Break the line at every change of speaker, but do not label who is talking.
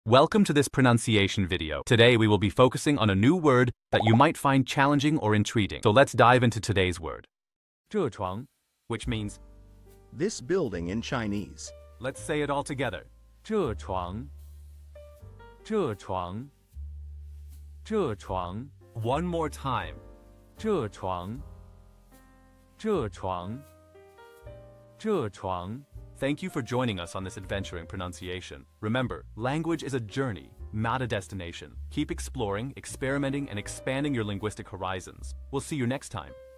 Welcome to this pronunciation video. Today we will be focusing on a new word that you might find challenging or intriguing. So let's dive into today's word. 这床, which means
this building in Chinese.
Let's say it all together.
这床,这床,这床.
One more time.
这床,这床,这床.
Thank you for joining us on this adventure in pronunciation. Remember, language is a journey, not a destination. Keep exploring, experimenting, and expanding your linguistic horizons. We'll see you next time.